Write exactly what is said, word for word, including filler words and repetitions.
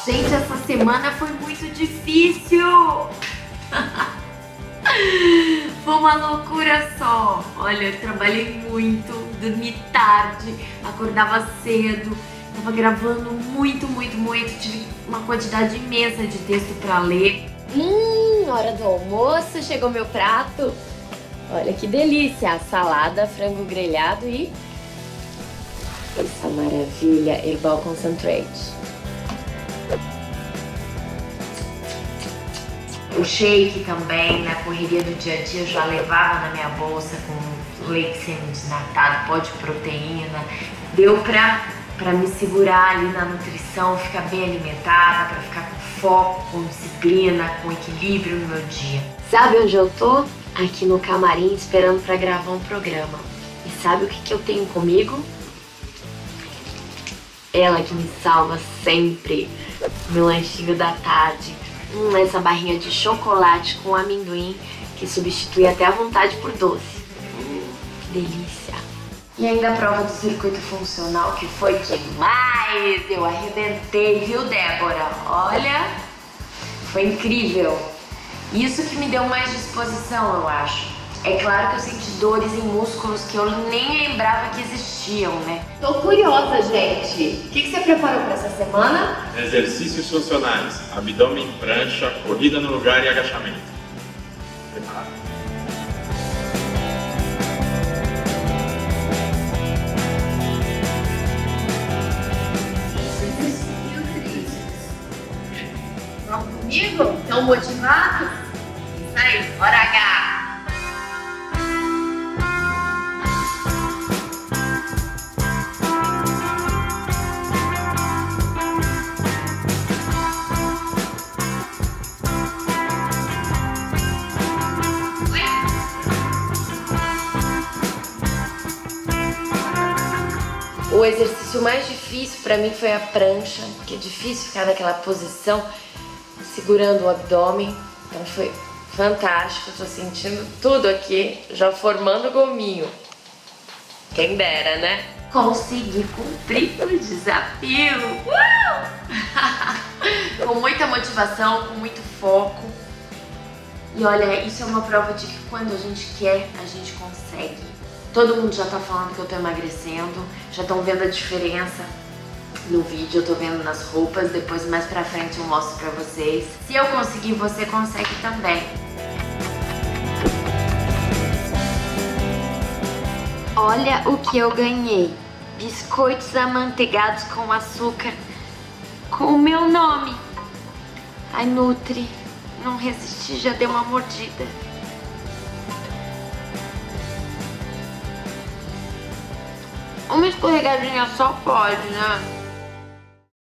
Gente, essa semana foi muito difícil. Foi uma loucura só. Olha, eu trabalhei muito, dormi tarde, acordava cedo, tava gravando muito, muito, muito. Tive uma quantidade imensa de texto pra ler. Hum, hora do almoço, chegou meu prato. Olha que delícia, salada, frango grelhado e essa maravilha, Herbal Concentrate. O shake também, na correria do dia a dia, eu já levava na minha bolsa com leite semi-desnatado, pó de proteína. Deu pra, pra me segurar ali na nutrição, ficar bem alimentada, pra ficar com foco, com disciplina, com equilíbrio no meu dia. Sabe onde eu tô? Aqui no camarim, esperando pra gravar um programa. E sabe o que, que eu tenho comigo? Ela que me salva sempre. Meu lanchinho da tarde. Hum, essa barrinha de chocolate com amendoim que substitui até a vontade por doce. Hum, que delícia! E ainda a prova do circuito funcional, que foi demais! Eu arrebentei, viu, Débora? Olha, foi incrível! Isso que me deu mais disposição, eu acho. É claro que eu senti dores em músculos que eu nem lembrava que existiam, né? Tô curiosa, gente. O que, que você preparou pra essa semana? Exercícios funcionais, abdômen, prancha, corrida no lugar e agachamento. Preparado? Vamos comigo? Estão motivados? Isso aí, bora H! O exercício mais difícil pra mim foi a prancha, porque é difícil ficar naquela posição segurando o abdômen. Então foi fantástico, tô sentindo tudo aqui, já formando gominho. Quem dera, né? Consegui cumprir o desafio! Uh! Com muita motivação, com muito foco. E olha, isso é uma prova de que quando a gente quer, a gente consegue. Todo mundo já tá falando que eu tô emagrecendo, já estão vendo a diferença no vídeo, eu tô vendo nas roupas, depois mais pra frente eu mostro pra vocês. Se eu conseguir, você consegue também. Olha o que eu ganhei. Biscoitos amanteigados com açúcar com o meu nome. Ai, Nutri, não resisti, já dei uma mordida. Uma escorregadinha só pode, né?